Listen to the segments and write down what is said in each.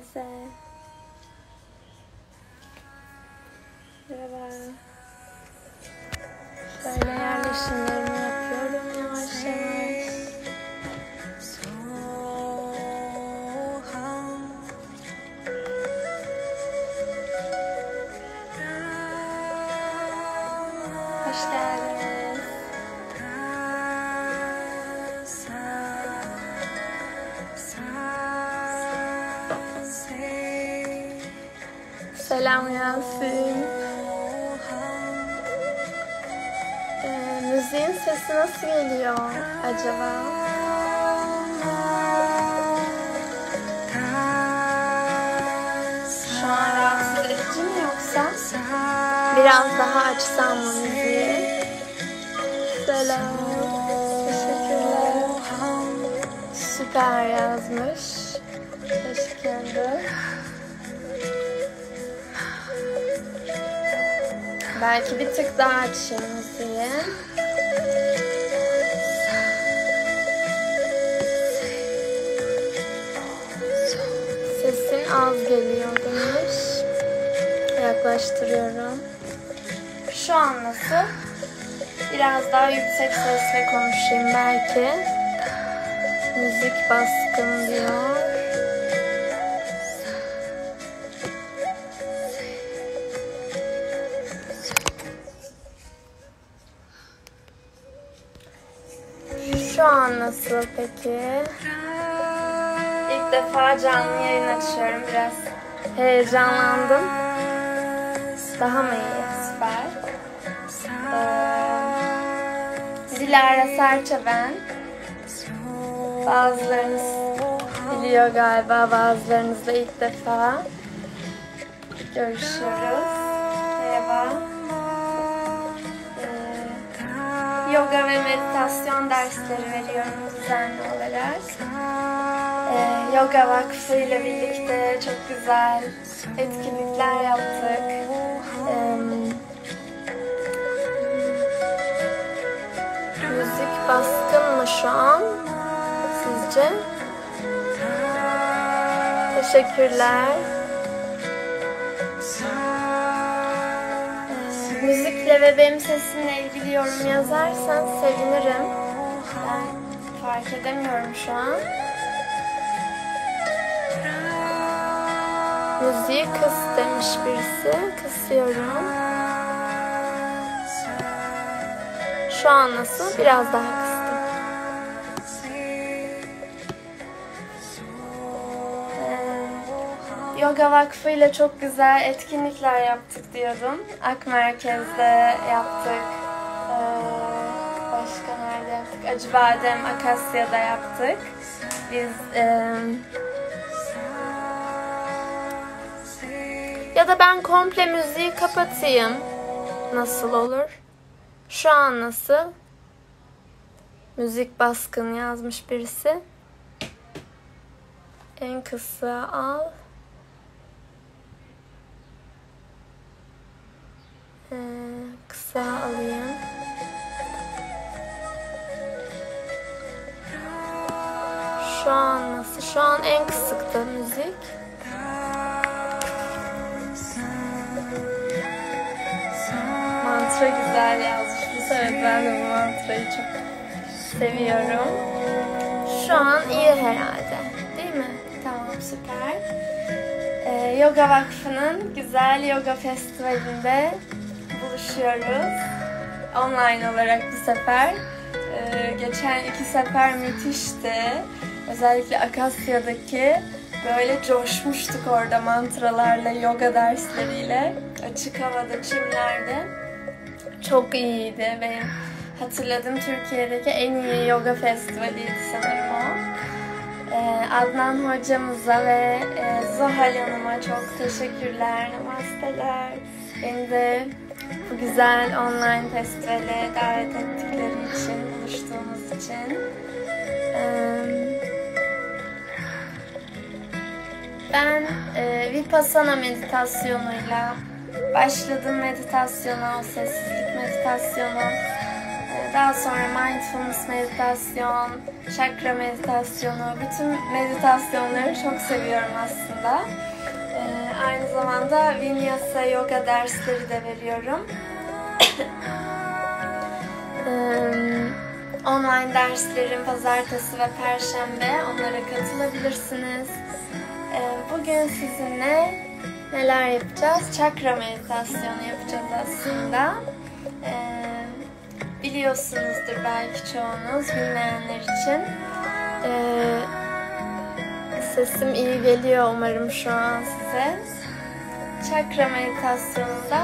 herkese. Merhaba. Şöyle yerleşimlerimi yapıyorum yavaş yavaş. Hoş geldiniz. Selam Yasin. Müziğin sesi nasıl geliyor acaba? Şu an rahatsız edici mi yoksa? Biraz daha açsam mı müziği? Selam. Teşekkürler. Süper yazmış. Teşekkürler. Belki bir tık daha açayım müziği. Sesin az geliyor demiş. Yaklaştırıyorum. Şu an nasıl? Biraz daha yüksek sesle konuşayım belki. Müzik baskın diyor. Şu an nasıl peki? İlk defa canlı yayın açıyorum. Biraz heyecanlandım. Daha mı iyi? Süper. Dilara Serçe ben. Bazılarınız biliyor galiba, bazılarınızla ilk defa görüşüyoruz. Merhaba. Yoga ve meditasyon dersleri veriyorum düzenli olarak. Yoga Vakfı ile birlikte çok güzel etkinlikler yaptık. Müzik baskın mı şu an sizce? Teşekkürler. Müzikle ve benim sesimle ilgili yorum yazarsan sevinirim. Ben fark edemiyorum şu an. Müziği kıs demiş birisi. Kısıyorum. Şu an nasıl? Biraz daha kıstım. Yoga Vakfı ile çok güzel etkinlikler yaptık diyordum. Ak Merkez'de yaptık. Başka nerede yaptık? Acıbadem, Akasya'da yaptık. Biz ya da ben komple müziği kapatayım. Nasıl olur? Şu an nasıl? Müzik baskın yazmış birisi. En kısa al. Kısa alayım. Şu an nasıl? Şu an en kısıkta müzik. Mantra güzel yazmış. Bu sefer ben de bu mantrayı çok seviyorum. Şu an iyi herhalde. Değil mi? Tamam, süper. Yoga Vakfı'nın güzel yoga festivalinde buluşuyoruz. Online olarak bu sefer. Geçen 2 sefer müthişti. Özellikle Akasya'daki böyle coşmuştuk orada mantralarla, yoga dersleriyle. Açık havada, çimlerde. Çok iyiydi. Benim hatırladığım Türkiye'deki en iyi yoga festivaliydi sanırım o. Adnan hocamıza ve Zuhal Hanım'a çok teşekkürler, namasteler. Beni de bu güzel online festivale davet ettikleri için, buluştuğumuz için. Ben Vipassana meditasyonuyla başladım meditasyona, o sessizlik meditasyonu. Daha sonra mindfulness meditasyon, çakra meditasyonu, bütün meditasyonları çok seviyorum aslında. Aynı zamanda Vinyasa yoga dersleri de veriyorum. Online derslerim pazartesi ve perşembe, onlara katılabilirsiniz. Bugün sizinle neler yapacağız? Çakra meditasyonu yapacağız aslında. Biliyorsunuzdur belki çoğunuz, bilmeyenler için. Sesim iyi geliyor umarım şu an size. Çakra meditasyonunda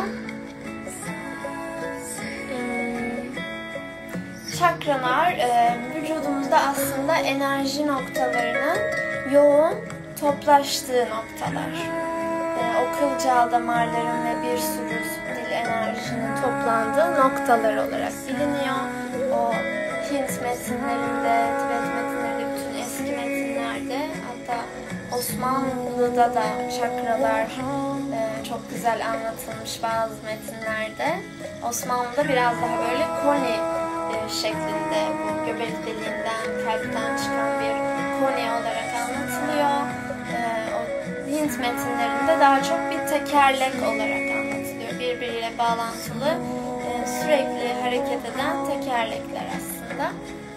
çakralar vücudumuzda aslında enerji noktalarının yoğun toplaştığı noktalar. O kılcal damarların ve bir sürü subtil enerjinin toplandığı noktalar olarak biliniyor. O Hint metinlerinde, Tibet metinlerinde, bütün eski metinlerde, hatta Osmanlı'da da çakralar çok güzel anlatılmış bazı metinlerde. Osmanlı'da biraz daha böyle koni şeklinde, bu göbek deliğinden, kalpten çıkan bir koni olarak anlatılıyor. O Hint metinlerinde daha çok bir tekerlek olarak anlatılıyor. Birbiriyle bağlantılı, sürekli hareket eden tekerlekler aslında.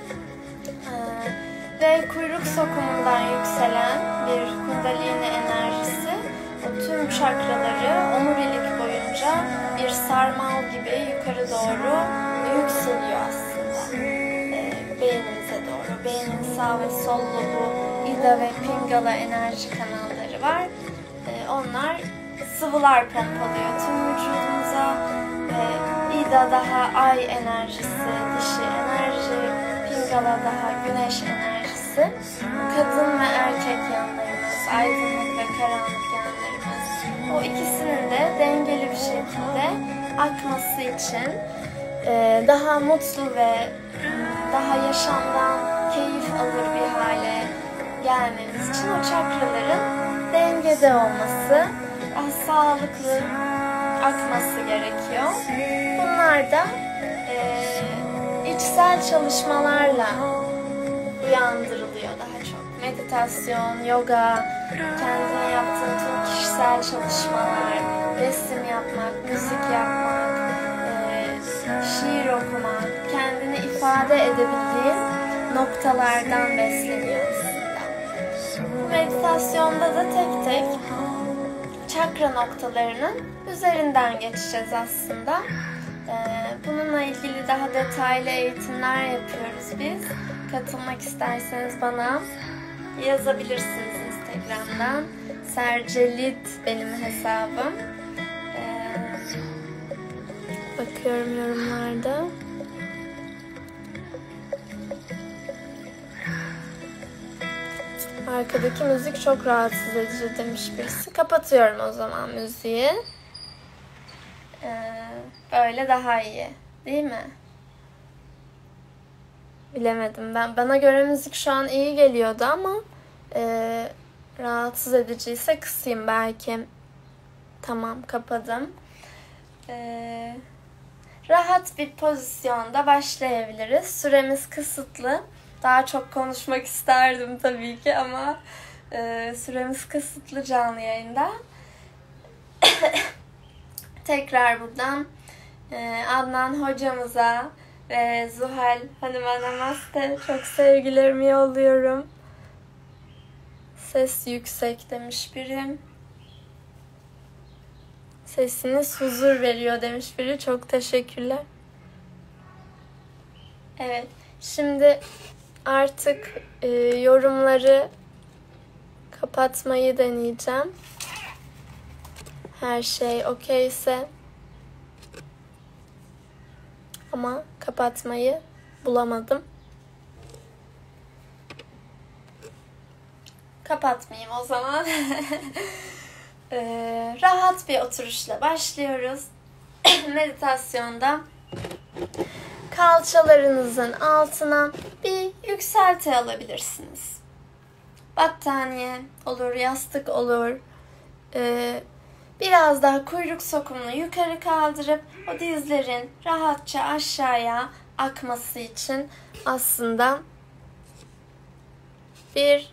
Ve kuyruk sokumundan yükselen bir kundalini enerjisi o tüm çakraları omurilik boyunca bir sarmal gibi yukarı doğru yükseliyor aslında. Beynimize doğru. Beynin sağ ve sol lobu, ida ve pingala enerji kanalları var. Onlar sıvılar pompalıyor tüm vücudumuza. İda daha ay enerjisi, dişi enerji, pingala daha güneş enerjisi. Kadın ve erkek yanlarımız, aydınlık ve karanlık yanlarımız. O ikisinin de dengeli bir şekilde akması için daha mutlu ve daha yaşamdan keyif alır bir hale gelmemiz için o çakraların dengede olması, daha sağlıklı akması gerekiyor. Bunlar da içsel çalışmalarla uyandırılıyor daha çok. Meditasyon, yoga, kendine yaptığın tüm kişisel çalışmalar, resim yapmak, müzik yapmak, şiir okumak, kendini ifade edebildiğin noktalardan besleniyor aslında. Bu meditasyonda da tek tek çakra noktalarının üzerinden geçeceğiz aslında. Bununla ilgili daha detaylı eğitimler yapıyoruz biz. Katılmak isterseniz bana yazabilirsiniz Instagram'dan. Sercelit benim hesabım. Bakıyorum yorumlarda. Arkadaki müzik çok rahatsız edici demiş birisi. Kapatıyorum o zaman müziği. Böyle daha iyi. Değil mi? Bilemedim ben. Bana göre müzik şu an iyi geliyordu ama rahatsız ediciyse kısayım belki. Tamam, kapadım. Rahat bir pozisyonda başlayabiliriz. Süremiz kısıtlı. Daha çok konuşmak isterdim tabii ki ama süremiz kısıtlı canlı yayında. Tekrar buradan Adnan hocamıza ve Zuhal Hanım'a namaste. Çok sevgilerimi yolluyorum. Ses yüksek demiş biri. Sesiniz huzur veriyor demiş biri. Çok teşekkürler. Evet. Şimdi artık yorumları kapatmayı deneyeceğim. Her şey okeyse. Ama kapatmayı bulamadım. Kapatmayayım o zaman. Rahat bir oturuşla başlıyoruz. Meditasyonda kalçalarınızın altına bir yükselti alabilirsiniz. Battaniye olur, yastık olur. Biraz daha kuyruk sokumunu yukarı kaldırıp o dizlerin rahatça aşağıya akması için aslında bir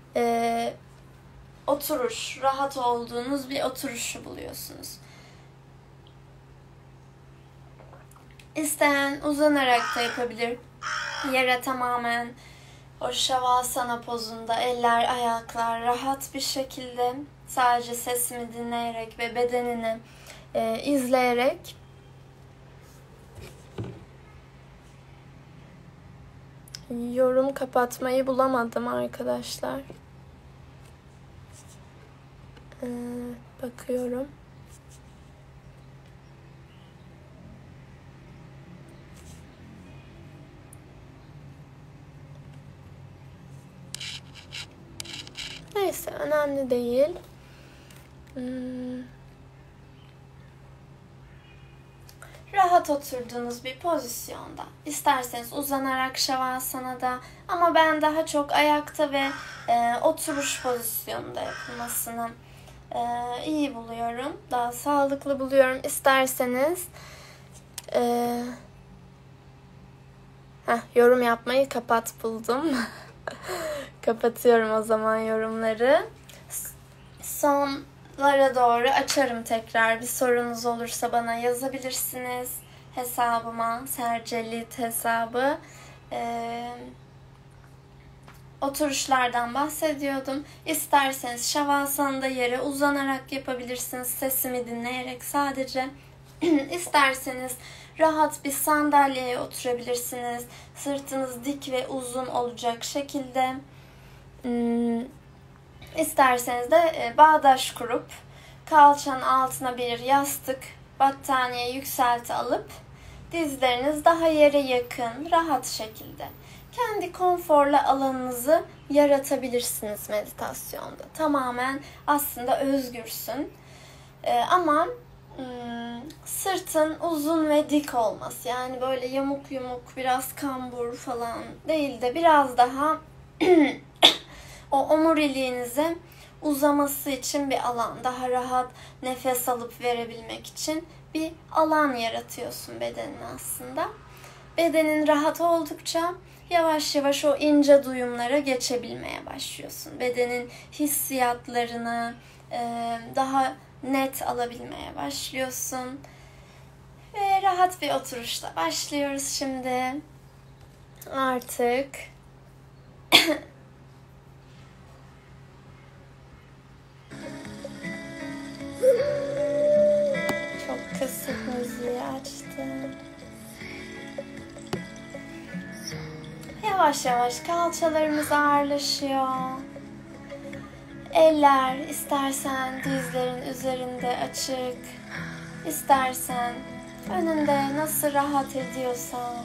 oturuş, rahat olduğunuz bir oturuşu buluyorsunuz. İsteyen uzanarak da yapabilir. Yere tamamen o Shavasana pozunda eller, ayaklar rahat bir şekilde sadece sesimi dinleyerek ve bedenini izleyerek yorum kapatmayı bulamadım arkadaşlar. Bakıyorum. Neyse, önemli değil. Rahat oturduğunuz bir pozisyonda. İsterseniz uzanarak Shavasana'da, ama ben daha çok ayakta ve oturuş pozisyonunda yapılmasını iyi buluyorum. Daha sağlıklı buluyorum. İsterseniz yorum yapmayı kapat buldum. Kapatıyorum o zaman yorumları. Sonlara doğru açarım tekrar. Bir sorunuz olursa bana yazabilirsiniz. Hesabıma, Sercelit hesabı. Oturuşlardan bahsediyordum. İsterseniz Shavasana'da yere uzanarak yapabilirsiniz. Sesimi dinleyerek sadece. İsterseniz rahat bir sandalyeye oturabilirsiniz. Sırtınız dik ve uzun olacak şekilde. İsterseniz de bağdaş kurup kalçanın altına bir yastık, battaniye yükselti alıp dizleriniz daha yere yakın, rahat şekilde kendi konforlu alanınızı yaratabilirsiniz meditasyonda. Tamamen aslında özgürsün. Ama sırtın uzun ve dik olması, yani böyle yamuk yumuk, biraz kambur falan değil de biraz daha o omuriliğinize uzaması için bir alan, daha rahat nefes alıp verebilmek için bir alan yaratıyorsun bedenin aslında. Bedenin rahat oldukça yavaş yavaş o ince duyumlara geçebilmeye başlıyorsun. Bedenin hissiyatlarını daha net alabilmeye başlıyorsun. Ve rahat bir oturuşla başlıyoruz şimdi. Artık çok kısık müziği açtım. Yavaş yavaş kalçalarımız ağırlaşıyor. Eller istersen dizlerin üzerinde açık, istersen önünde nasıl rahat ediyorsan.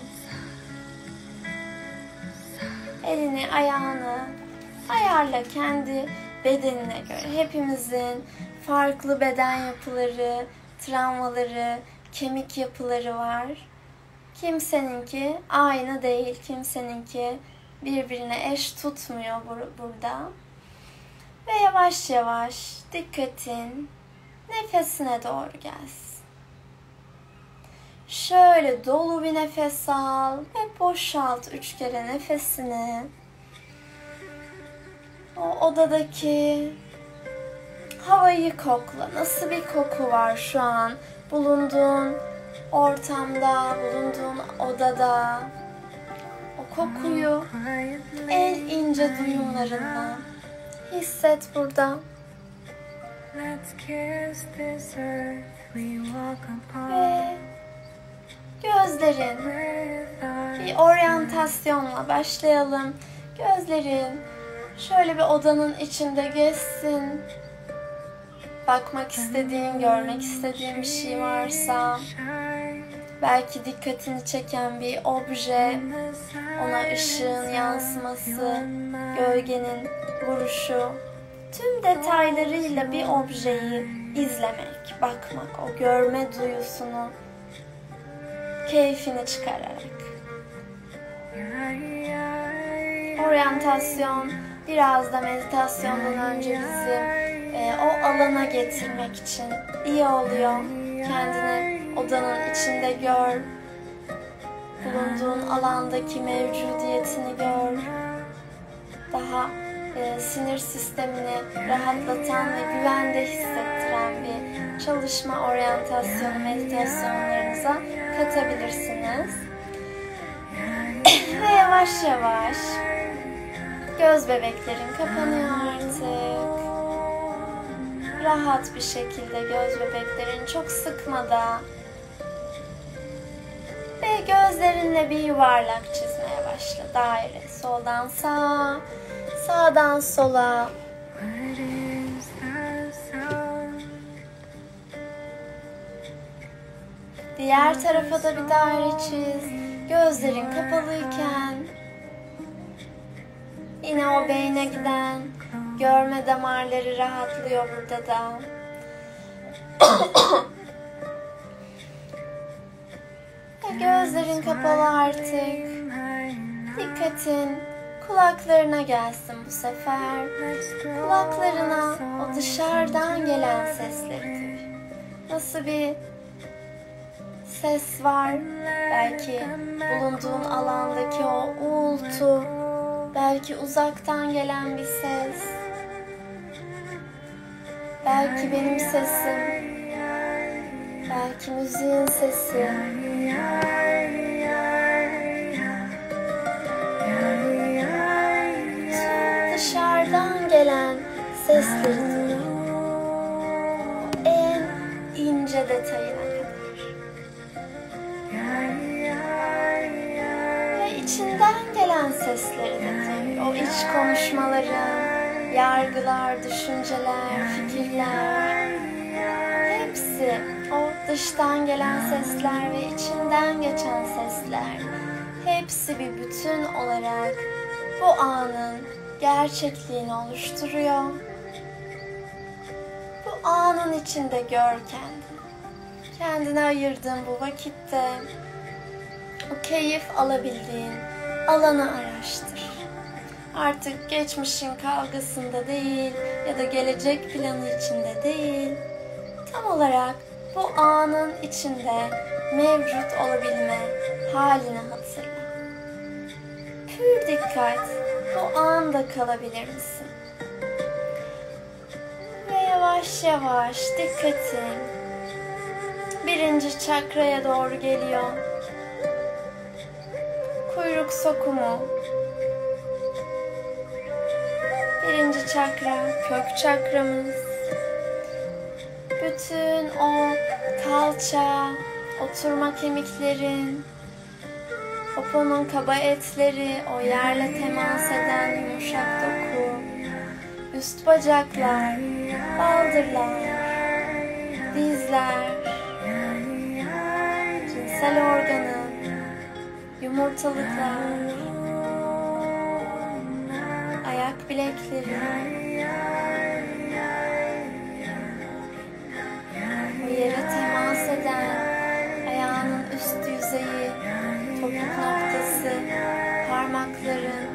Elini, ayağını ayarla kendi bedenine göre. Hepimizin farklı beden yapıları, travmaları, kemik yapıları var. Kimseninki aynı değil, kimseninki birbirine eş tutmuyor burada. Ve yavaş yavaş dikkatin nefesine doğru gelsin. Şöyle dolu bir nefes al ve boşalt 3 kere nefesini. O odadaki havayı kokla. Nasıl bir koku var şu an bulunduğun ortamda, bulunduğun odada? O kokuyu en ince duyumlarınla hisset burada. Ve gözlerin, bir oryantasyonla başlayalım. Gözlerin şöyle bir odanın içinde gezsin. Bakmak istediğin, görmek istediğin bir şey varsa, belki dikkatini çeken bir obje, ona ışığın yansıması, gölgenin vuruşu, tüm detaylarıyla bir objeyi izlemek, bakmak, o görme duyusunu, keyfini çıkararak. Oryantasyon biraz da meditasyondan önce bizi o alana getirmek için iyi oluyor. Kendini odanın içinde gör. bulunduğun alandaki mevcudiyetini gör. Daha sinir sistemini rahatlatan ve güvende hissettiren bir çalışma oryantasyonu meditasyonlarınıza katabilirsiniz. Ve yavaş yavaş göz bebeklerin kapanıyor artık. Rahat bir şekilde göz bebeklerini çok sıkmadan ve gözlerinle bir yuvarlak çizmeye başla. Daire soldan sağa, sağdan sola. Diğer tarafa da bir daire çiz. Gözlerin kapalıyken yine o beyne giden görme damarları rahatlıyor burada da. Gözlerin kapalı artık. Dikkatin kulaklarına gelsin bu sefer. Kulaklarına o dışarıdan gelen sesleri duy. Nasıl bir ses var? Belki bulunduğun alandaki o uğultu, belki uzaktan gelen bir ses, belki benim sesim, belki müziğin sesi. Tüm dışarıdan gelen sesleri duy. En ince detayına kadar. Ve içinden gelen sesleri de duy. O iç konuşmaları, yargılar, düşünceler, fikirler. Hepsi o dıştan gelen sesler ve içinden geçen sesler. Hepsi bir bütün olarak bu anın gerçekliğini oluşturuyor. Bu anın içinde gör kendini. Kendine ayırdığın bu vakitte o keyif alabildiğin alanı araştır. Artık geçmişin kavgasında değil ya da gelecek planı içinde değil, tam olarak bu anın içinde mevcut olabilme halini hatırla. Pür dikkat, bu anda kalabilir misin? Ve yavaş yavaş dikkatin birinci çakraya doğru geliyor. Kuyruk sokumu, birinci çakra, kök çakramız. Bütün o kalça, oturma kemiklerin, poponun kaba etleri, o yerle temas eden yumuşak doku, üst bacaklar, baldırlar, dizler, cinsel organı, yumurtalıklar, ayak bilekleri, o yere temas eden ayağının üst yüzeyi, topuk noktası, parmakların,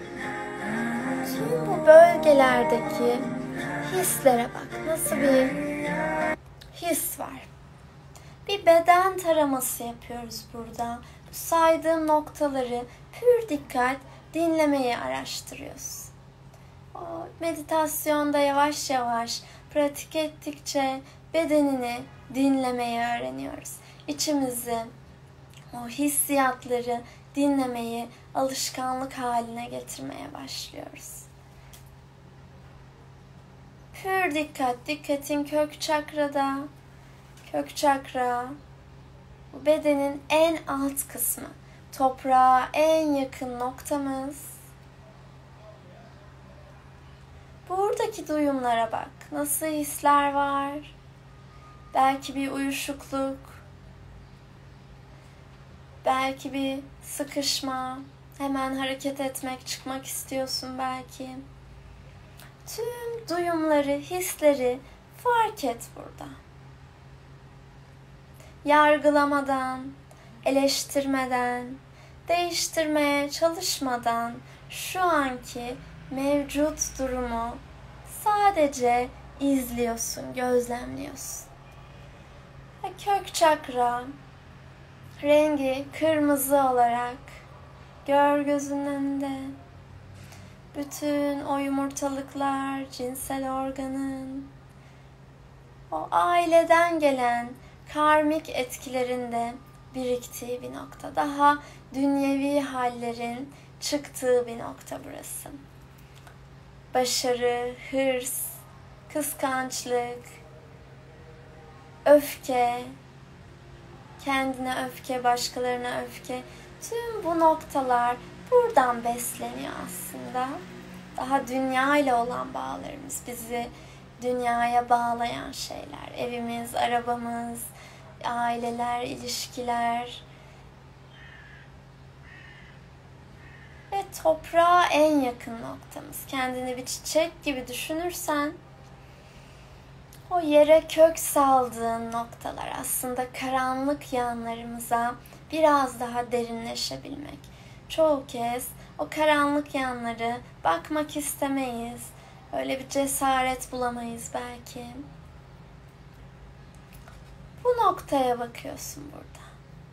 tüm bu bölgelerdeki hislere bak. Nasıl bir his var? Bir beden taraması yapıyoruz burada. Bu saydığım noktaları pür dikkat dinlemeyi araştırıyoruz. O meditasyonda yavaş yavaş pratik ettikçe bedenini dinlemeyi öğreniyoruz. İçimizi, o hissiyatları dinlemeyi alışkanlık haline getirmeye başlıyoruz. Pür dikkat, dikkatin kök çakrada. Kök çakra, bu bedenin en alt kısmı. Toprağa en yakın noktamız. Buradaki duyumlara bak. Nasıl hisler var? Belki bir uyuşukluk. Belki bir sıkışma. Hemen hareket etmek, çıkmak istiyorsun belki. Tüm duyumları, hisleri fark et burada. Yargılamadan, eleştirmeden, değiştirmeye çalışmadan şu anki mevcut durumu sadece izliyorsun, gözlemliyorsun. Ve kök çakra rengi kırmızı olarak gör gözünün önünde. Bütün o yumurtalıklar, cinsel organın, o aileden gelen karmik etkilerinde biriktiği bir nokta. Daha dünyevi hallerin çıktığı bir nokta burası. Başarı, hırs, kıskançlık, öfke, kendine öfke, başkalarına öfke. Tüm bu noktalar buradan besleniyor aslında. Daha dünya ile olan bağlarımız, bizi dünyaya bağlayan şeyler. Evimiz, arabamız, aileler, ilişkiler. Ve toprağa en yakın noktamız. Kendini bir çiçek gibi düşünürsen, o yere kök saldığın noktalar aslında karanlık yanlarımıza biraz daha derinleşebilmek. Çoğu kez o karanlık yanları bakmak istemeyiz. Öyle bir cesaret bulamayız belki. Bu noktaya bakıyorsun burada.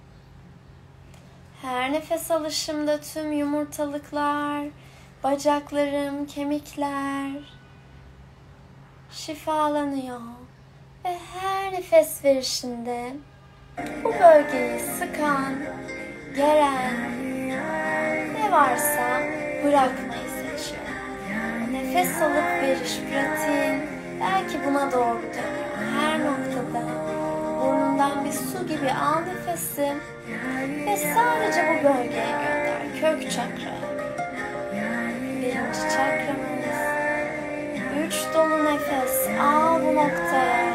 Her nefes alışımda tüm yumurtalıklar, bacaklarım, kemikler şifalanıyor. Ve her nefes verişinde bu bölgeyi sıkan, geren ne varsa bırakmayı seçiyor. Nefes alıp veriş pratiğin belki buna doğru dönüyor. Her noktada burnundan bir su gibi al nefesi ve sadece bu bölgeye gönder. Kök çakraya. Birinci çakramız. 3 dolu nefes al bu noktaya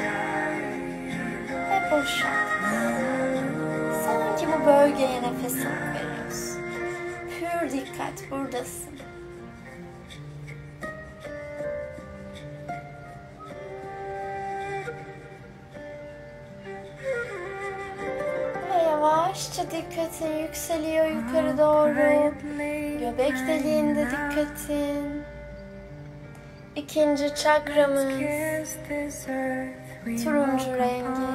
ve boşalt. Sanki bu bölgeye nefes alıp veriyorsun. Pür dikkat, buradasın. Ve yavaşça dikkatin yükseliyor yukarı doğru. Göbek deliğinde dikkatin. İkinci çakramız turuncu rengi.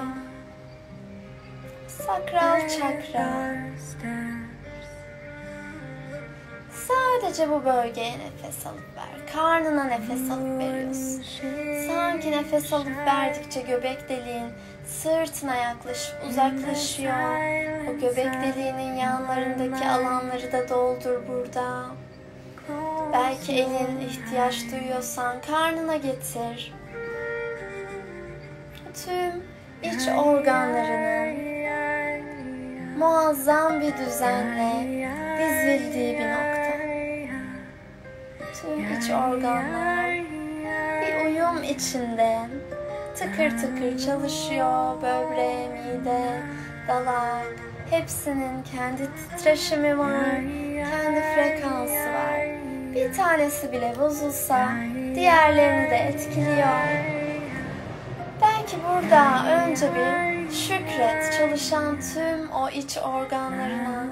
Sakral çakra. Sadece bu bölgeye nefes alıp ver. Karnına nefes alıp veriyorsun. Sanki nefes alıp verdikçe göbek deliğin sırtına yaklaşıp uzaklaşıyor. O göbek deliğinin yanlarındaki alanları da doldur burada. Belki elin ihtiyaç duyuyorsan karnına getir. Tüm iç organlarının muazzam bir düzenle dizildiği bir nokta. Tüm iç organlar bir uyum içinde tıkır tıkır çalışıyor. Böbreğe, mide, dalak, hepsinin kendi titreşimi var, kendi frekansı var. Bir tanesi bile bozulsa diğerlerini de etkiliyor. Belki burada önce bir şükret çalışan tüm o iç organlarına.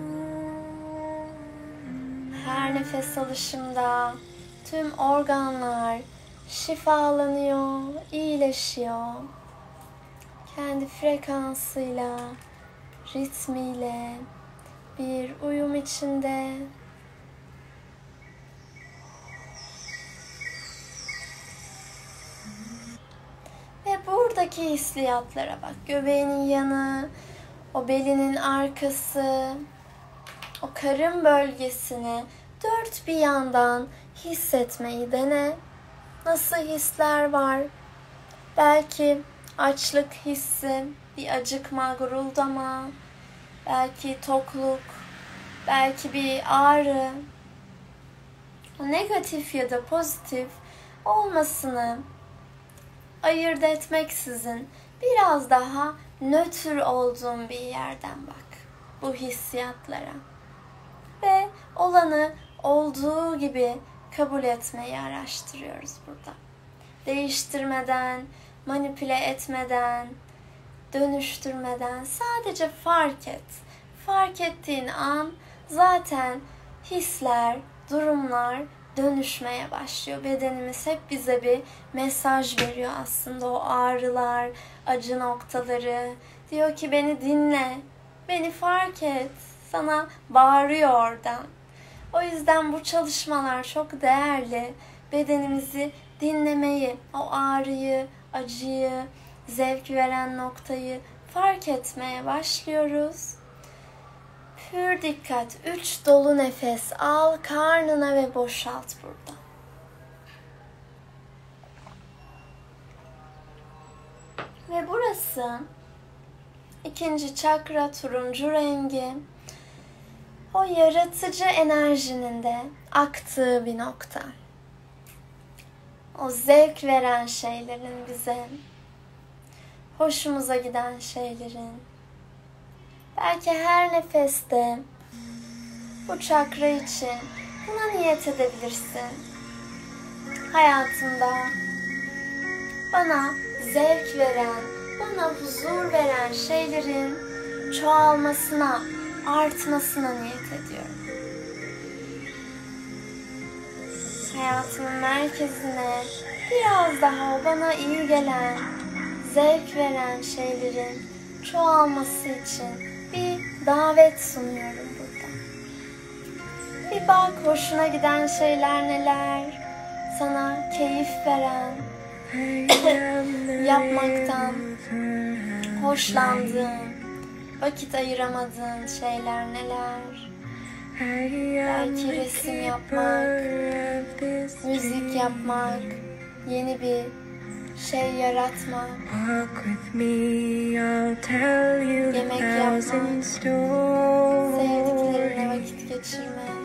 Her nefes alışımda tüm organlar şifalanıyor, iyileşiyor. Kendi frekansıyla, ritmiyle bir uyum içinde. Ve buradaki hissiyatlara bak. Göbeğinin yanı, o belinin arkası, o karın bölgesini dört bir yandan hissetmeyi dene. Nasıl hisler var? Belki açlık hissi, bir acıkma, guruldama, belki tokluk, belki bir ağrı. O negatif ya da pozitif olmasını ayırt etmeksizin biraz daha nötr olduğun bir yerden bak bu hissiyatlara. Ve olanı olduğu gibi kabul etmeyi araştırıyoruz burada. Değiştirmeden, manipüle etmeden, dönüştürmeden sadece fark et. Fark ettiğin an zaten hisler, durumlar dönüşmeye başlıyor. Bedenimiz hep bize bir mesaj veriyor aslında. O ağrılar, acı noktaları. Diyor ki beni dinle. Beni fark et. Sana bağırıyor oradan. O yüzden bu çalışmalar çok değerli. Bedenimizi dinlemeyi, o ağrıyı, acıyı, zevk veren noktayı fark etmeye başlıyoruz. Pür dikkat. 3 dolu nefes al karnına ve boşalt burada. Ve burası ikinci çakra, turuncu rengi. O yaratıcı enerjinin de aktığı bir nokta. O zevk veren şeylerin bize, hoşumuza giden şeylerin. Belki her nefeste bu çakra için buna niyet edebilirsin. Hayatımda bana zevk veren, bana huzur veren şeylerin çoğalmasına, artmasına niyet ediyorum. Hayatımın merkezine biraz daha o bana iyi gelen, zevk veren şeylerin çoğalması için bir davet sunuyorum burada. Bir bak hoşuna giden şeyler neler, sana keyif veren, yapmaktan hoşlandığın, vakit ayıramadığın şeyler neler? Belki resim yapmak, müzik yapmak, yeni bir şey yaratmak, yemek yapmak, sevdiklerinle vakit geçirmek.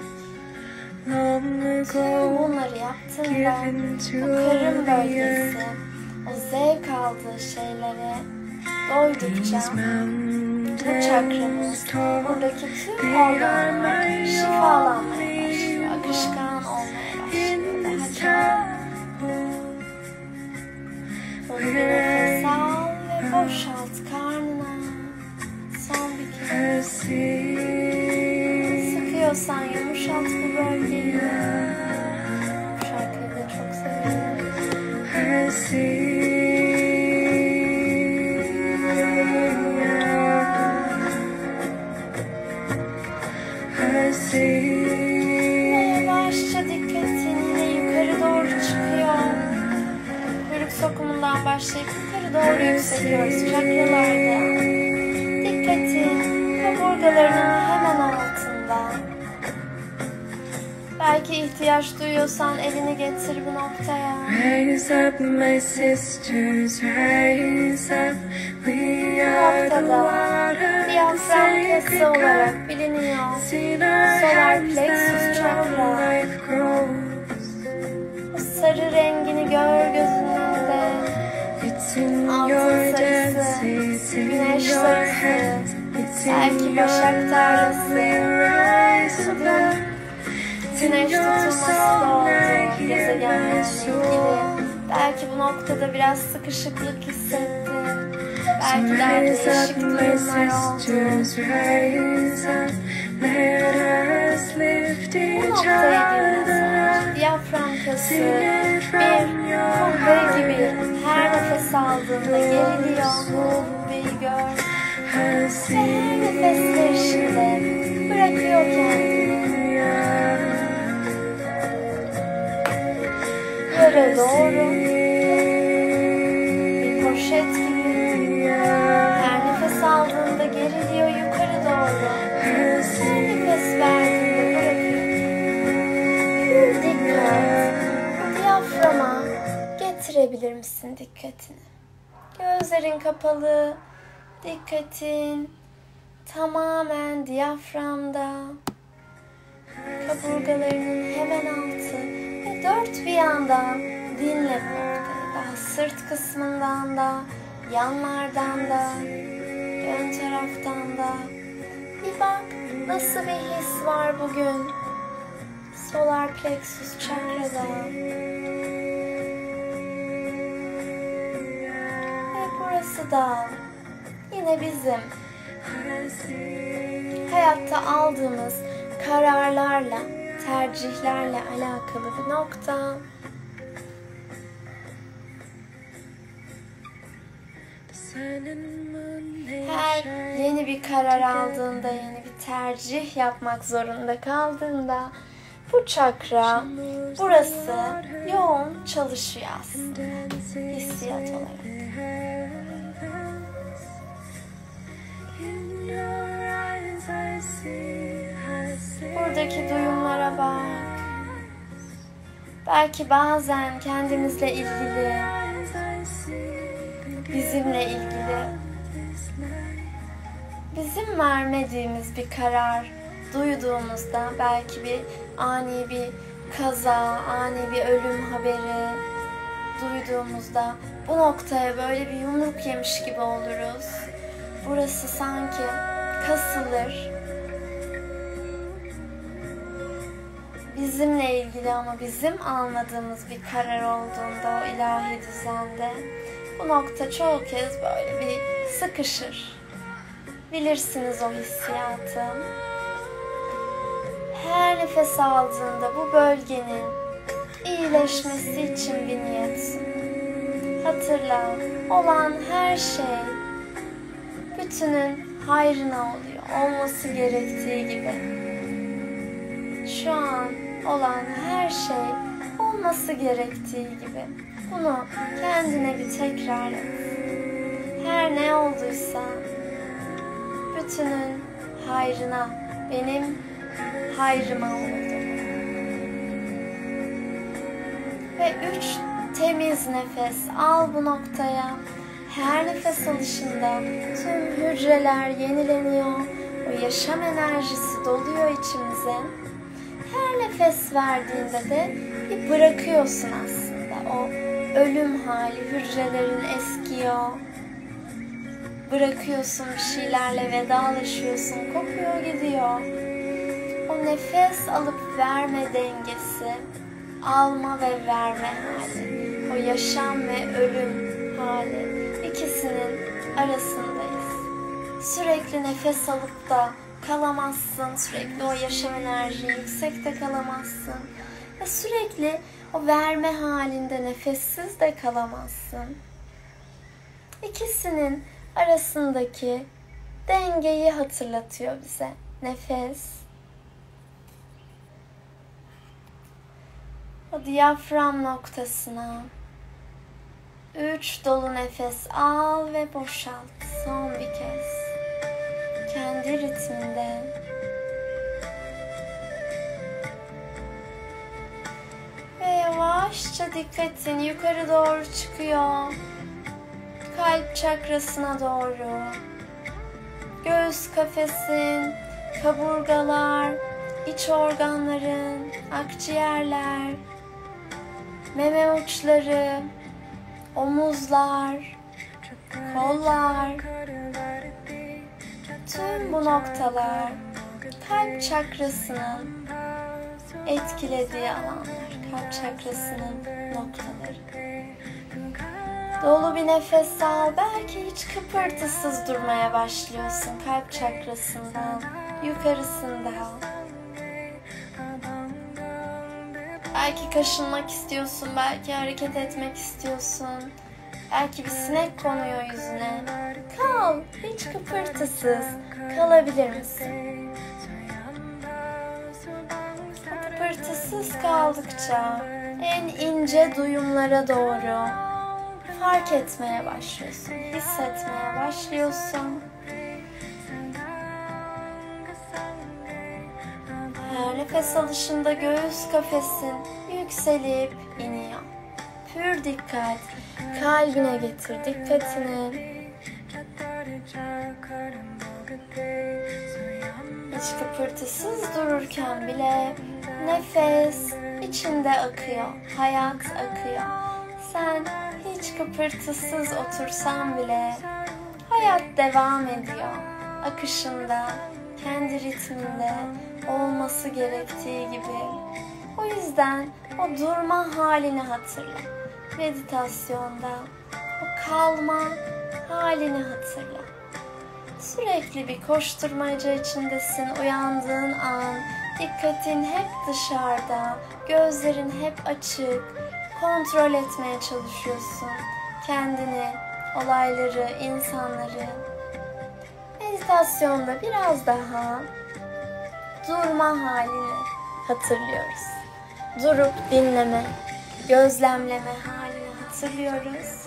Tüm bunları yaptığında bu karın bölgesi, o zevk aldığı şeylere doydukça bu çakramız, buradaki tüm organlar şifalanmaya başlıyor, akışkan olmaya başlıyor. Daha çok bir nefes al ve boşalt karnına. Son bir kez. Sıkıyorsan yumuşalt bu bölgeyi. Bu şarkıyı da çok seviyorum. Ve yavaşça dikkatin yine yukarı doğru çıkıyor. Kuyruk sokumundan başlayıp yukarı doğru yükseliyoruz çakralarda. Dikkatin kaburgalarının hemen altında. Belki ihtiyaç duyuyorsan elini getir bu noktaya. Raise up my sisters, raise up. We are the water, Diyafram kası olarak biliniyor. Solar plexus çakra. O sarı rengini gör gözünün önünde. Altın sarısı, güneş sarısı, belki başak tarlası. Güneş tutulması da oldu gezegenlerle ilgili. Belki bu noktada biraz sıkışıklık hissettin. Belki daha değişik durumlar oldu. Bu noktayı dinle. Diyafram kası bir kubbe gibi her nefes aldığında geriliyor. Bu kubbeyi gör. Ve her nefes verişinde bırakıyor kendini. Yere doğru bir poşet gibi her nefes aldığında geriliyor yukarı doğru. Her nefes verdiğinde bırakıyor. Dikkat. Diyaframa getirebilir misin dikkatini? Gözlerin kapalı. Dikkatin tamamen diyaframda. Kaburgalarının hemen altı. Dört bir yandan dinle bu noktayı. Daha sırt kısmından da, yanlardan da, ön taraftan da. Bir bak nasıl bir his var bugün. Solar plexus çakrada. Ve burası da yine bizim hayatta aldığımız kararlarla, tercihlerle alakalı bir nokta. Her yeni bir karar aldığında, yeni bir tercih yapmak zorunda kaldığında bu çakra, burası yoğun çalışıyor aslında hissiyat olarak. Buradaki duyumlara bak. Belki bazen kendimizle ilgili, bizimle ilgili, bizim vermediğimiz bir karar duyduğumuzda, belki bir ani bir kaza, ani bir ölüm haberi duyduğumuzda bu noktaya böyle bir yumruk yemiş gibi oluruz. Burası sanki kasılır. Bizimle ilgili ama bizim almadığımız bir karar olduğunda o ilahi düzende bu nokta çoğu kez böyle bir sıkışır. Bilirsiniz o hissiyatı. Her nefes aldığında bu bölgenin iyileşmesi için bir niyet sun. Hatırla, olan her şey bütünün hayrına oluyor, olması gerektiği gibi. Şu an olan her şey olması gerektiği gibi. Bunu kendine bir tekrar et. Her ne olduysa bütünün hayrına, benim hayrıma oldu. Ve 3 temiz nefes al bu noktaya. Her nefes alışında tüm hücreler yenileniyor. O yaşam enerjisi doluyor içimize. Her nefes verdiğinde de bir bırakıyorsun aslında. O ölüm hali, hücrelerin eskiyor. Bırakıyorsun, bir şeylerle vedalaşıyorsun, kopuyor gidiyor. O nefes alıp verme dengesi, alma ve verme hali, o yaşam ve ölüm hali, ikisinin arasındayız. Sürekli nefes alıp da kalamazsın, sürekli o yaşam enerjiyi yüksekte kalamazsın ve sürekli o verme halinde nefessiz de kalamazsın. İkisinin arasındaki dengeyi hatırlatıyor bize nefes. O diyafram noktasına 3 dolu nefes al ve boşalt. Son bir kez. Kendi ritminde. Ve yavaşça dikkatin yukarı doğru çıkıyor. Kalp çakrasına doğru. Göğüs kafesin, kaburgalar, iç organların, akciğerler, meme uçları, omuzlar, kollar, tüm bu noktalar kalp çakrasının etkilediği alanlar, kalp çakrasının noktaları. Dolu bir nefes al, belki hiç kıpırtısız durmaya başlıyorsun kalp çakrasından, yukarısında. Belki kaşınmak istiyorsun, belki hareket etmek istiyorsun. Belki bir sinek konuyor yüzüne. Kal, hiç kıpırtısız kalabilir misin? Kıpırtısız kaldıkça en ince duyumlara doğru fark etmeye başlıyorsun, hissetmeye başlıyorsun. Her nefes alışında göğüs kafesin yükselip iniyor. Pür dikkat, kalbine getir dikkatini. Hiç kıpırtısız dururken bile nefes içinde akıyor, hayat akıyor. Sen hiç kıpırtısız otursan bile hayat devam ediyor, akışında, kendi ritminde, olması gerektiği gibi. O yüzden o durma halini hatırla. Meditasyonda o kalma halini hatırla. Sürekli bir koşturmaca içindesin. Uyandığın an dikkatin hep dışarıda, gözlerin hep açık. Kontrol etmeye çalışıyorsun kendini, olayları, insanları. meditasyonda biraz daha durma halini hatırlıyoruz. Durup dinleme, gözlemleme halini hatırlıyoruz.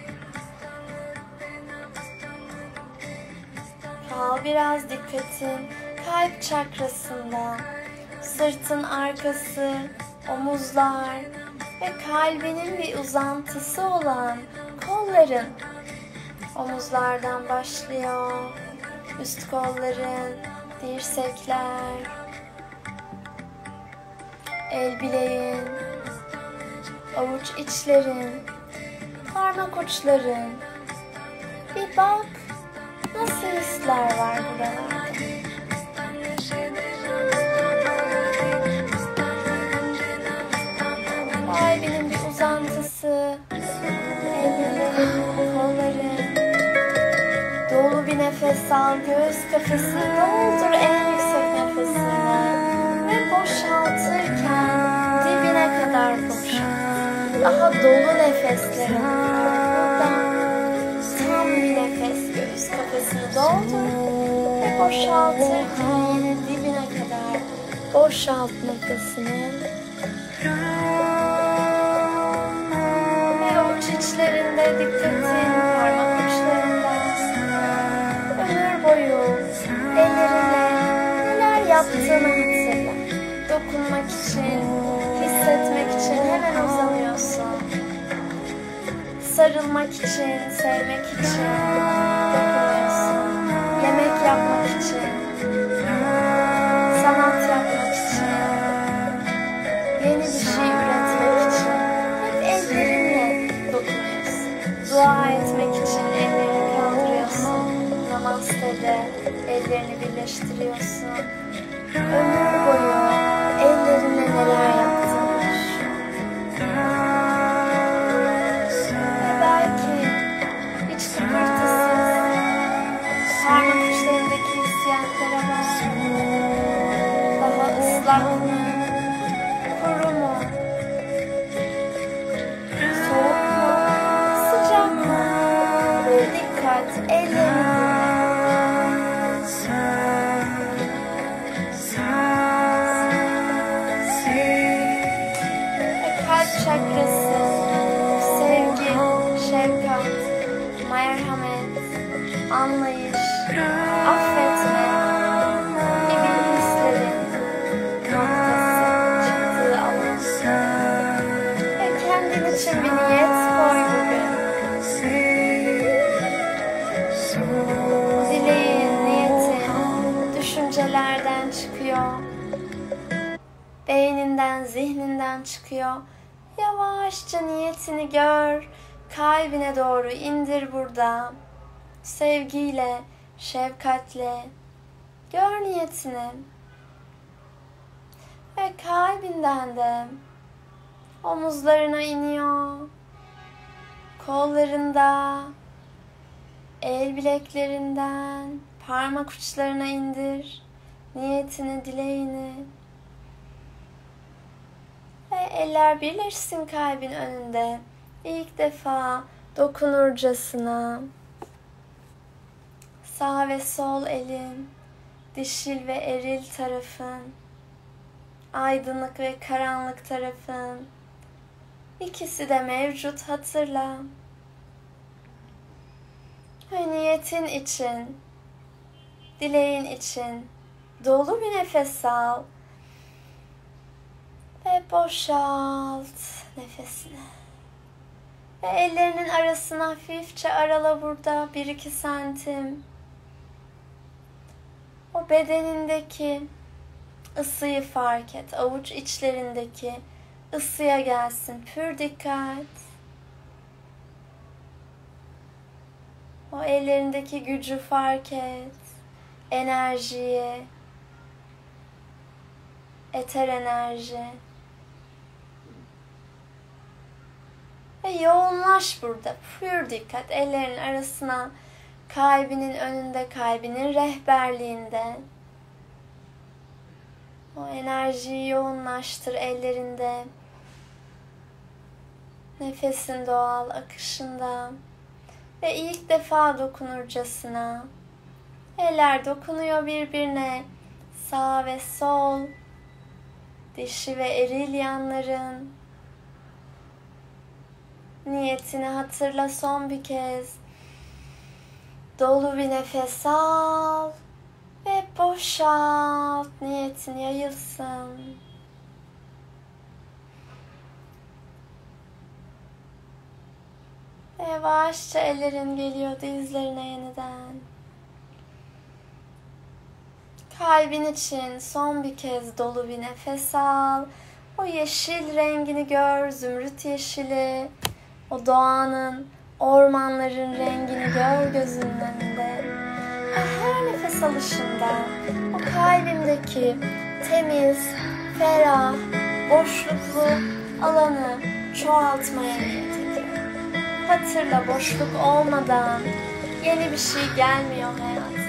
Kal biraz dikkatin kalp çakrasında, sırtın arkası, omuzlar ve kalbinin bir uzantısı olan kolların. Omuzlardan başlıyor, üst kolların, dirsekler, el bileğin, avuç içlerin, parmak uçların. Bir bak nasıl hisler var buralarda. Kalbinin bir uzantısı, ellerin, kolların. Dolu bir nefes al, göğüs kafesini doldur en yüksek nefesini ve boşaltırken dibine kadar boşalt. Daha dolu nefeslerin buradan tam bir nefes göğüs kafesini doldur ve boşaltırken yine dibine kadar boşalt nefesini. Ve avuç içlerinde dikkatin parmak uçlarında ömür boyu ellerinle neler yaptığını hatırla. Dokunmak için, hissetmek için hemen uzanıyorsun. Sarılmak için, sevmek için dokunuyorsun. Yemek yapmak için, sanat yapmak için, yeni bir şey üretmek için hep ellerinle dokunuyorsun. Dua etmek için ellerini kaldırıyorsun. Namaste'de ellerini birleştiriyorsun. Ömür boyu ellerinle neler yaptığını düşün. Ve belki hiç kıpırtısız parmak uçlarındaki hissiyatlara bak. Daha ıslak mı? Kuru mu? Soğuk mu? Sıcak mı? Bir dikkat ellerini çakrası, sevgi, şefkat, merhamet, anlayış, affetme gibi hislerin noktası, çıktığı alan. Ve kendin için bir niyet koy bugün. Dileğin, niyetin düşüncelerden çıkıyor, beyninden, zihninden çıkıyor. Yavaşça niyetini gör, kalbine doğru indir burada. Sevgiyle, şefkatle gör niyetini. Ve kalbinden de omuzlarına iniyor, kollarında, el bileklerinden, parmak uçlarına indir niyetini, dileğini. Ve eller birleşsin kalbin önünde. İlk defa dokunurcasına sağ ve sol elin, dişil ve eril tarafın, aydınlık ve karanlık tarafın, ikisi de mevcut, hatırla. Ve niyetin için, dileğin için dolu bir nefes al. Ve boşalt nefesini. Ve ellerinin arasını hafifçe arala burada 1-2 santim. O bedenindeki ısıyı fark et. Avuç içlerindeki ısıya gelsin. Pür dikkat. O ellerindeki gücü fark et. Enerjiyi. Eter enerji. Ve yoğunlaş burada. Pür dikkat. Ellerin arasına, kalbinin önünde, kalbinin rehberliğinde. O enerjiyi yoğunlaştır ellerinde. Nefesin doğal akışında. Ve ilk defa dokunurcasına Eller dokunuyor birbirine. Sağ ve sol. Dişi ve eril yanların. Niyetini hatırla son bir kez. Dolu bir nefes al ve boşalt. Niyetin yayılsın. Ve yavaşça ellerin geliyor dizlerine yeniden. Kalbin için son bir kez dolu bir nefes al. O yeşil rengini gör, zümrüt yeşili. O doğanın, ormanların rengini gör gözünün önünde. Ve her nefes alışında o kalbimdeki temiz, ferah, boşluklu alanı çoğaltmaya niyet ediyorum. Hatırla, boşluk olmadan yeni bir şey gelmiyor hayatına.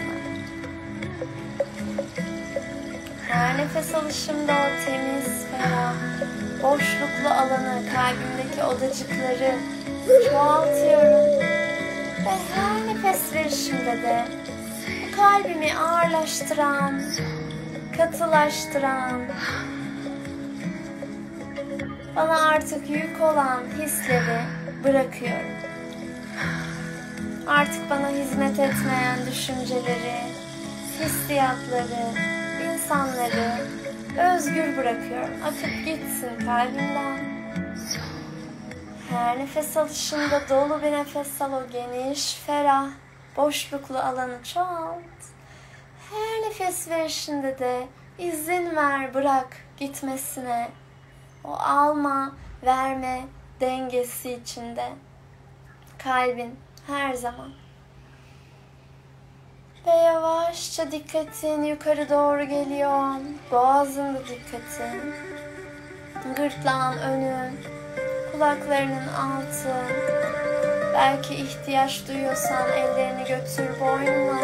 Her nefes alışımda o temiz, ferah, boşluklu alanı, kalbimdeki odacıkları çoğaltıyorum. Ve her nefes verişimde de kalbimi ağırlaştıran, katılaştıran, bana artık yük olan hisleri bırakıyorum. Artık bana hizmet etmeyen düşünceleri, hissiyatları, insanları özgür bırakıyorum. Akıp gitsin kalbimden. Her nefes alışında dolu bir nefes al, o geniş, ferah, boşluklu alanı çoğalt. Her nefes verişinde de izin ver, bırak gitmesine. O alma, verme dengesi içinde. Kalbin her zaman. Ve yavaşça dikkatin yukarı doğru geliyor. Boğazında dikkatin. Gırtlağın önü, kulaklarının altı. Belki ihtiyaç duyuyorsan ellerini götür boynuna.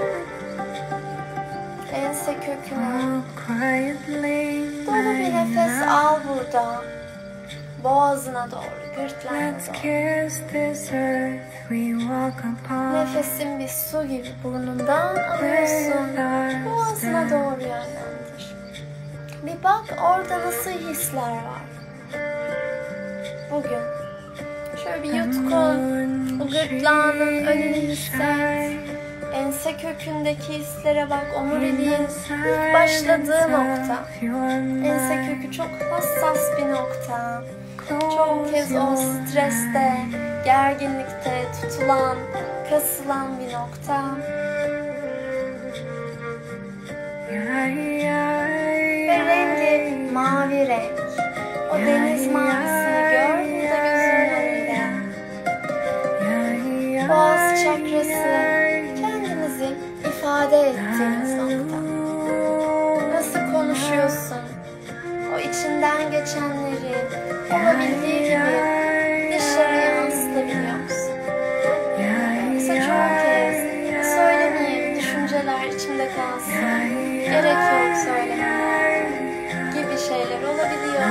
Ense köküne. Dolu bir nefes al burada. Boğazına doğru, gırtlağına doğru. Nefesin bir su gibi burnundan alıyorsun. Boğazına doğru yönlendir. Bir bak orada nasıl hisler var. Bugün şöyle bir yutkun, o gırtlağının önünü hisset. Ense kökündeki hislere bak, omuriliğin ilk başladığı nokta. Ense kökü çok hassas bir nokta. Çoğu kez o streste, gerginlikte tutulan, kasılan bir nokta. Ve rengi mavi renk. O deniz mavisini gör burada gözünün önünde. Boğaz çakrası, kendinizi ifade ettiğiniz nokta. Nasıl konuşuyorsun? O içinden geçenleri olabildiği gibi dışarıya yansıtabiliyor musun? Yoksa çoğu kez söylemeyeyim, düşünceler içimde kalsın, gerek yok söylemeye gibi şeyler olabiliyor.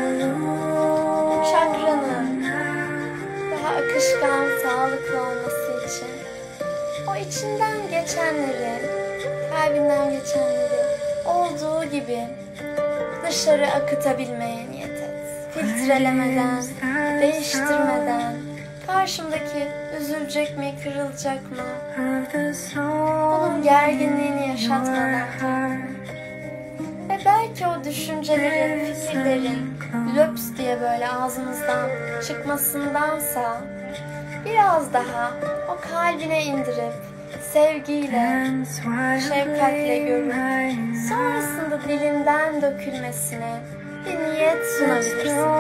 Çakranın daha akışkan, sağlıklı olması için o içinden geçenleri, kalbinden geçenleri olduğu gibi dışarı akıtabilmeye niyet et. Filtrelemeden, değiştirmeden, karşımdaki üzülecek mi, kırılacak mı? Onun gerginliğini yaşatmadan. Ve belki o düşüncelerin, fikirlerin löps diye böyle ağzımızdan çıkmasındansa biraz daha o kalbine indirip sevgiyle, şefkatle görüp sonrasında dilinden dökülmesine bir niyet sunabilirsin.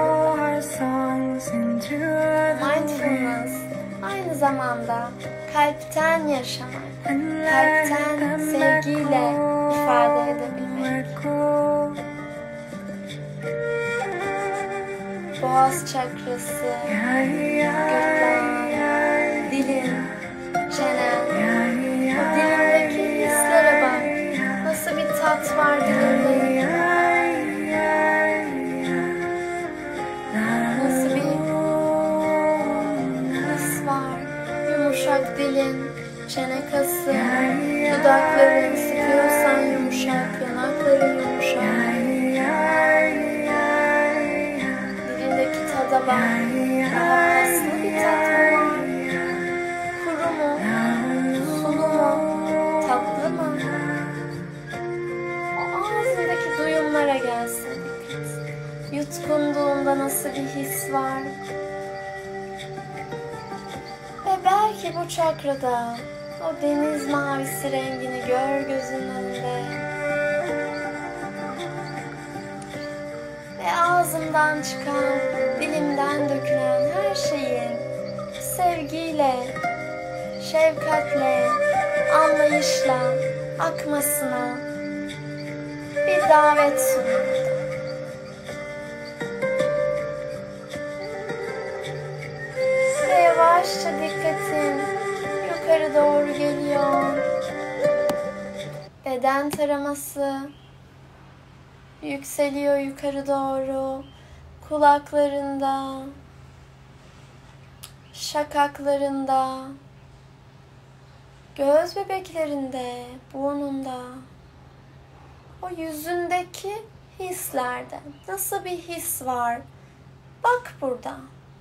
Mindfulness aynı zamanda kalpten yaşamak, kalpten sevgiyle ifade edebilmek. Boğaz çakrası, gırtlağın, dilin, çenen, o dilindeki hislere bak. Nasıl bir tat var dilinde? Nasıl bir his var? Yumuşak dilin, çene kası, dudak Dudakların sıkıyorsan yumuşak, yanakların yumuşak. Dilindeki tada bak. Daha paslı bir tat mı var? Kuru mu? Sulu mu? Tatlı mı? O ağzındaki duyumlara gelsin dikkat. Yutkunduğunda nasıl bir his var? Ve belki bu çakrada o deniz mavisi rengini gör gözünün önünde. Ve ağzımdan çıkan, dilimden dökülen her şeyin sevgiyle, şefkatle, anlayışla akmasına bir davet sunuyorum. Ve yavaşça dikkatin yukarı doğru geliyor. Beden taraması yükseliyor yukarı doğru. Kulaklarında, şakaklarında, göz bebeklerinde, burnunda, o yüzündeki hislerde nasıl bir his var? Bak burada.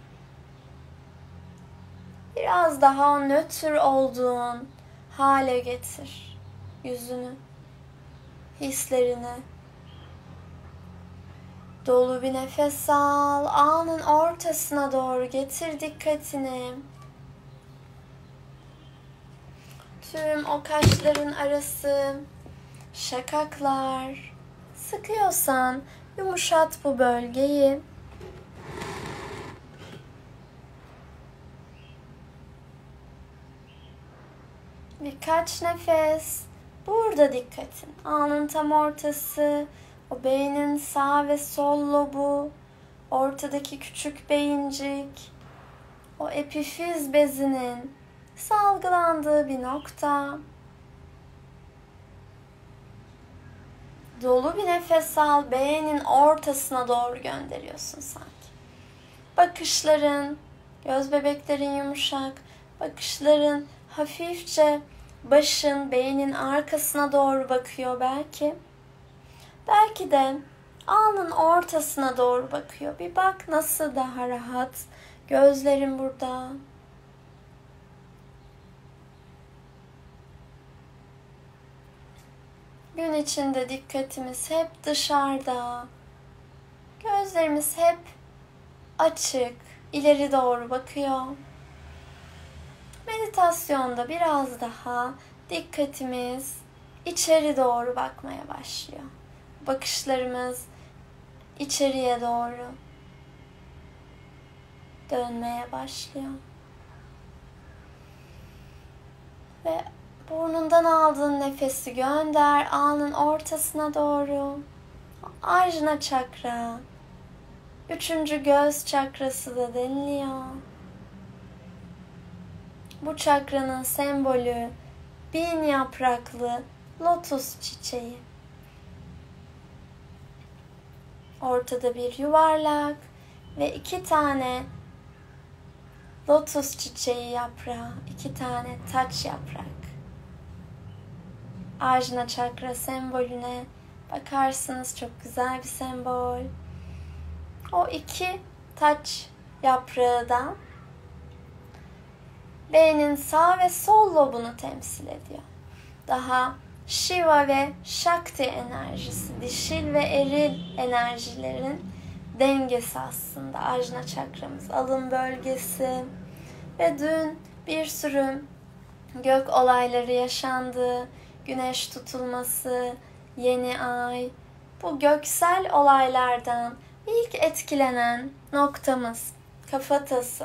Biraz daha nötr olduğun hale getir yüzünü, hislerini. Dolu bir nefes al, anın ortasına doğru getir dikkatini. Tüm o kaşların arası, şakaklar, sıkıyorsan yumuşat bu bölgeyi. Birkaç nefes burada dikkatin. Alnın tam ortası, o beynin sağ ve sol lobu, ortadaki küçük beyincik, o epifiz bezinin salgılandığı bir nokta. Dolu bir nefes al, beynin ortasına doğru gönderiyorsun sanki. Bakışların, göz bebeklerin yumuşak, bakışların hafifçe başın beynin arkasına doğru bakıyor belki. Belki de alnın ortasına doğru bakıyor. Bir bak nasıl daha rahat. Gözlerin burada. Gün içinde dikkatimiz hep dışarıda. Gözlerimiz hep açık, ileri doğru bakıyor. Meditasyonda biraz daha dikkatimiz içeri doğru bakmaya başlıyor. Bakışlarımız içeriye doğru dönmeye başlıyor. Ve burnundan aldığın nefesi gönder alnın ortasına doğru. Ajna çakra, 3. göz çakrası da deniliyor. Bu çakranın sembolü 1000 yapraklı lotus çiçeği. Ortada bir yuvarlak ve 2 tane lotus çiçeği yaprağı, 2 tane taç yaprak. Ajna çakra sembolüne bakarsınız, çok güzel bir sembol. O 2 taç yaprağı da beynin sağ ve sol lobunu temsil ediyor. Daha Shiva ve Shakti enerjisi, dişil ve eril enerjilerin dengesi aslında Ajna çakramız, alın bölgesi. Ve dün bir sürü gök olayları yaşandı. Güneş tutulması, yeni ay. Bu göksel olaylardan ilk etkilenen noktamız kafatası.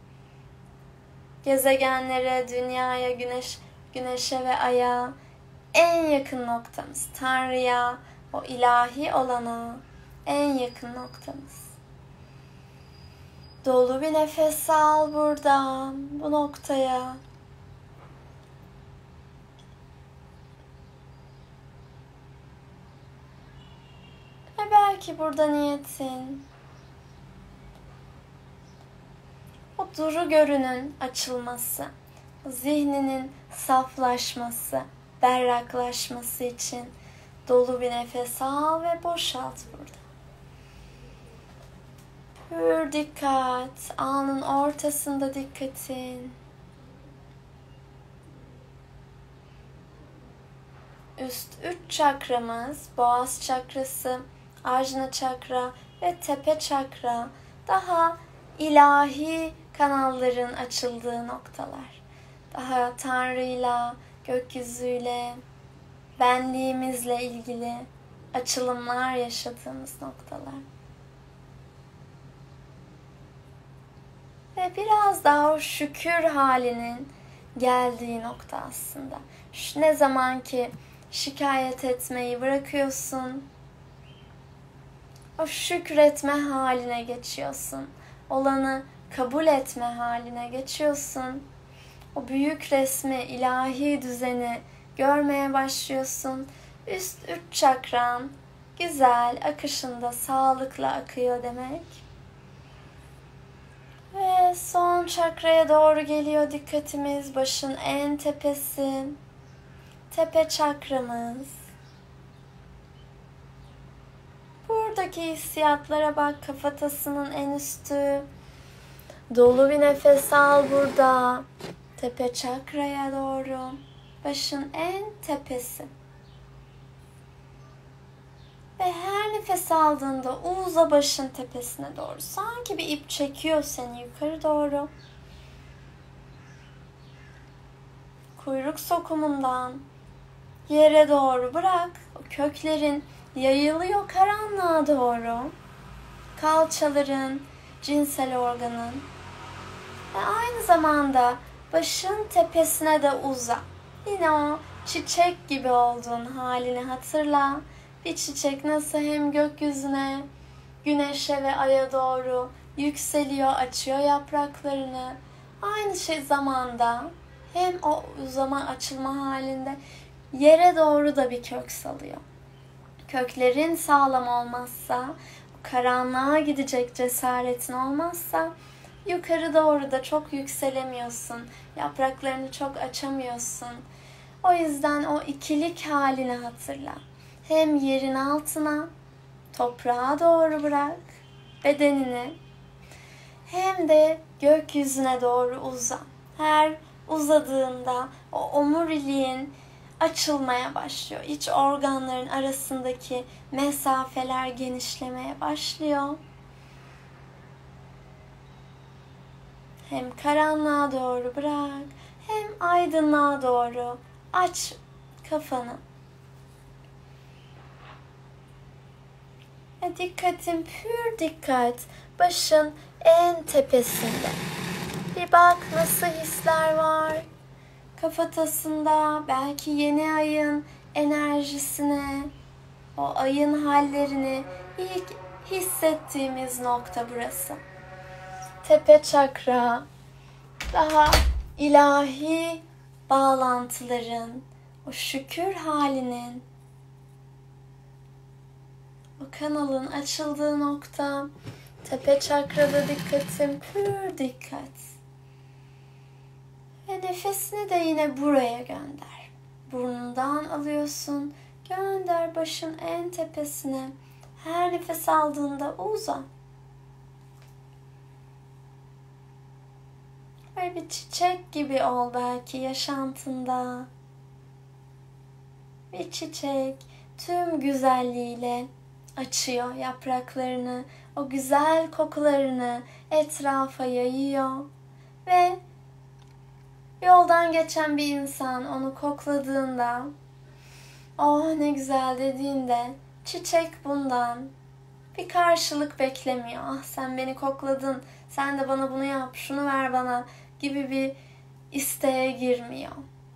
Gezegenlere, dünyaya, güneşe ve aya en yakın noktamız. Tanrı'ya, o ilahi olana en yakın noktamız. Dolu bir nefes al burada, bu noktaya. Ve belki burada niyetin o duru görünün açılması, zihninin saflaşması, berraklaşması için dolu bir nefes al ve boşalt burada. Pür dikkat, alnın ortasında dikkatin. Üst 3 çakramız, boğaz çakrası, ajna çakra ve tepe çakra daha ilahi kanalların açıldığı noktalar. Daha Tanrı'yla, gökyüzüyle, benliğimizle ilgili açılımlar yaşadığımız noktalar. Ve biraz daha o şükür halinin geldiği nokta aslında. Ne zaman ki şikayet etmeyi bırakıyorsun, o şükretme haline geçiyorsun. Olanı kabul etme haline geçiyorsun. O büyük resmi, ilahi düzeni görmeye başlıyorsun. Üst 3 çakran güzel, akışında, sağlıkla akıyor demek. Ve son çakraya doğru geliyor dikkatimiz. Başın en tepesi. Tepe çakramız. Buradaki hissiyatlara bak. Kafatasının en üstü. Dolu bir nefes al burada. Tepe çakraya doğru. Başın en tepesi. Ve her nefes aldığında uza başın tepesine doğru. Sanki bir ip çekiyor seni yukarı doğru. Kuyruk sokumundan yere doğru bırak. O köklerin yayılıyor karanlığa doğru. Kalçaların, cinsel organın. Ve aynı zamanda başın tepesine de uza. Yine o çiçek gibi olduğun halini hatırla. Bir çiçek nasıl hem gökyüzüne, güneşe ve aya doğru yükseliyor, açıyor yapraklarını. Aynı zamanda hem o uzama, açılma halinde yere doğru da bir kök salıyor. Köklerin sağlam olmazsa, karanlığa gidecek cesaretin olmazsa yukarı doğru da çok yükselemiyorsun. Yapraklarını çok açamıyorsun. O yüzden o ikilik halini hatırla. Hem yerin altına, toprağa doğru bırak bedenini, hem de gökyüzüne doğru uza. Her uzadığında o omuriliğin açılmaya başlıyor. İç organların arasındaki mesafeler genişlemeye başlıyor. Hem karanlığa doğru bırak, hem aydınlığa doğru aç kafanı. Dikkatin, pür dikkat, başın en tepesinde. Bir bak nasıl hisler var. Kafatasında belki yeni ayın enerjisine, o ayın hallerini ilk hissettiğimiz nokta burası. Tepe çakra, daha ilahi bağlantıların, o şükür halinin, o kanalın açıldığı nokta. Tepe çakrada dikkatin, pür dikkat. Ve nefesini de yine buraya gönder. Burnundan alıyorsun, gönder başın en tepesine. Her nefes aldığında uza. Böyle bir çiçek gibi ol belki yaşantında. Bir çiçek tüm güzelliğiyle açıyor yapraklarını, o güzel kokularını etrafa yayıyor ve yoldan geçen bir insan onu kokladığında, oh ne güzel dediğinde, çiçek bundan bir karşılık beklemiyor. Ah sen beni kokladın, sen de bana bunu yap, şunu ver bana gibi bir isteğe girmiyor.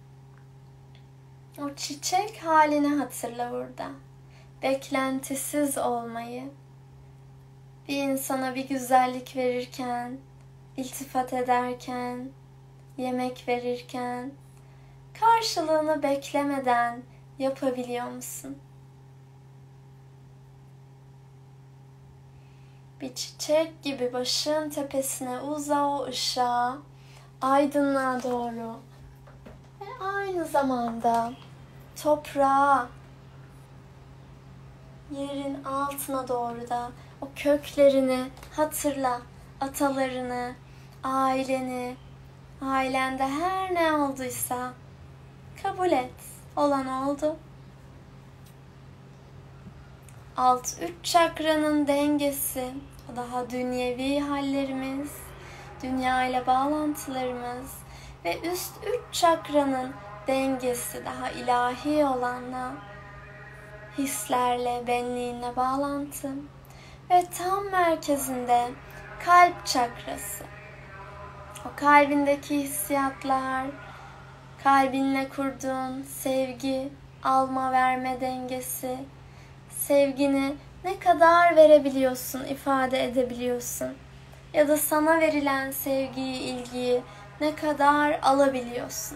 O çiçek halini hatırla burada. Beklentisiz olmayı, bir insana bir güzellik verirken, iltifat ederken, yemek verirken, karşılığını beklemeden yapabiliyor musun? Bir çiçek gibi başın tepesine uza o ışığa, aydınlığa doğru. Ve aynı zamanda toprağa, yerin altına doğru da o köklerini hatırla. Atalarını, aileni, ailende her ne olduysa kabul et. Olan oldu. Alt 3 çakranın dengesi, daha dünyevi hallerimiz, dünya ile bağlantılarımız ve üst 3 çakranın dengesi, daha ilahi olanla, hislerle, benliğinle bağlantı ve tam merkezinde kalp çakrası. O kalbindeki hissiyatlar, kalbinle kurduğun sevgi, alma verme dengesi, sevgini ne kadar verebiliyorsun, ifade edebiliyorsun ya da sana verilen sevgiyi, ilgiyi ne kadar alabiliyorsun.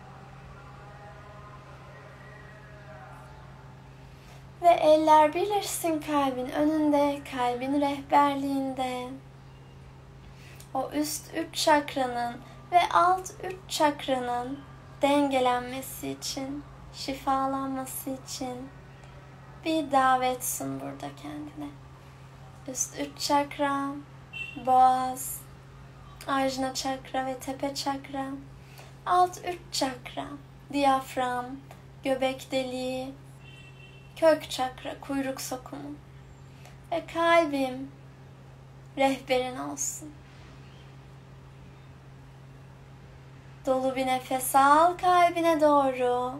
Ve eller birleşsin kalbin önünde, kalbin rehberliğinde. O üst 3 çakranın ve alt 3 çakranın dengelenmesi için, şifalanması için bir davet sun burada kendine. Üst 3 çakra, boğaz, ajna çakra ve tepe çakra. Alt 3 çakra, diyafram, göbek deliği, kök çakra, kuyruk sokumu. Ve kalbim rehberin olsun. Dolu bir nefes al kalbine doğru.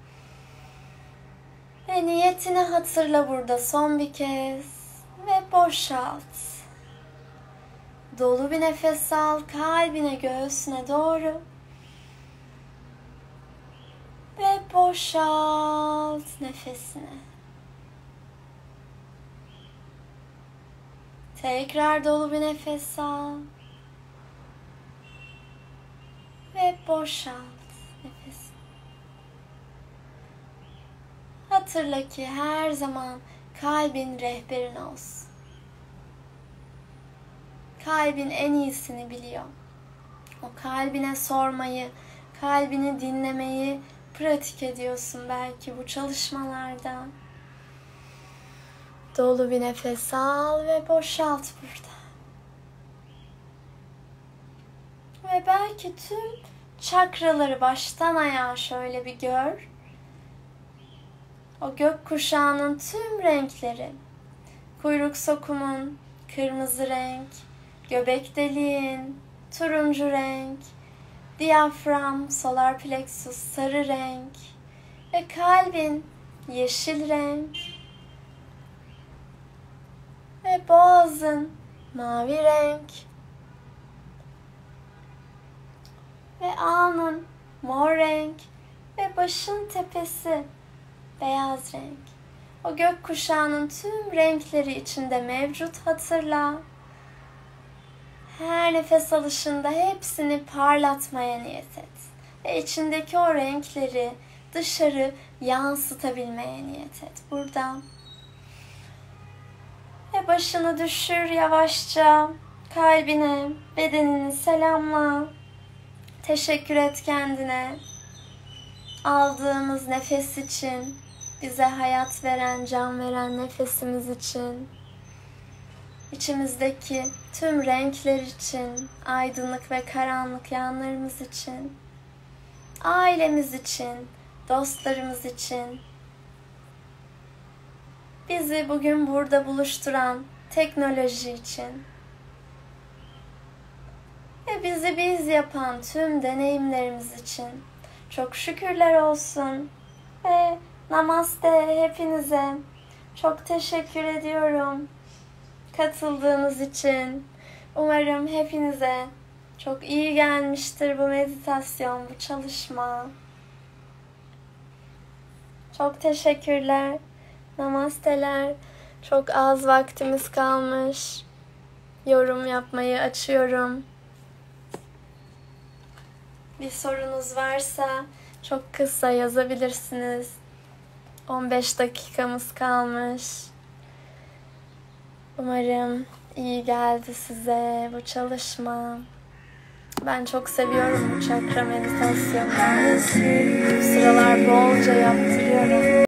Ve niyetini hatırla burada son bir kez. Ve boşalt. Dolu bir nefes al kalbine, göğsüne doğru. Ve boşalt nefesini. Tekrar dolu bir nefes al. Ve boşalt nefesini. Hatırla ki her zaman kalbin rehberin olsun. Kalbin en iyisini biliyor. O kalbine sormayı, kalbini dinlemeyi pratik ediyorsun belki bu çalışmalarda. Dolu bir nefes al ve boşalt burada. Ve belki tüm çakraları baştan ayağa şöyle bir gör. O gökkuşağının tüm renkleri, kuyruk sokumun kırmızı renk, göbek deliğin turuncu renk, diyafram, solar plexus sarı renk ve kalbin yeşil renk ve boğazın mavi renk ve alnın mor renk ve başın tepesi beyaz renk. O gökkuşağının tüm renkleri içinde mevcut, hatırla. Her nefes alışında hepsini parlatmaya niyet et. Ve içindeki o renkleri dışarı yansıtabilmeye niyet et. Burada. Ve başını düşür yavaşça. Kalbine, bedenini selamla. Teşekkür et kendine. Aldığımız nefes için, bize hayat veren, can veren nefesimiz için, içimizdeki tüm renkler için, aydınlık ve karanlık yanlarımız için, ailemiz için, dostlarımız için, bizi bugün burada buluşturan teknoloji için ve bizi biz yapan tüm deneyimlerimiz için çok şükürler olsun ve namaste hepinize. Çok teşekkür ediyorum katıldığınız için. Umarım hepinize çok iyi gelmiştir bu meditasyon, bu çalışma. Çok teşekkürler. Namasteler. Çok az vaktimiz kalmış. Yorum yapmayı açıyorum. Bir sorunuz varsa çok kısa yazabilirsiniz. 15 dakikamız kalmış. Umarım iyi geldi size bu çalışma. Ben çok seviyorum bu çakra meditasyonu. Bu sıralar bolca yaptırıyorum.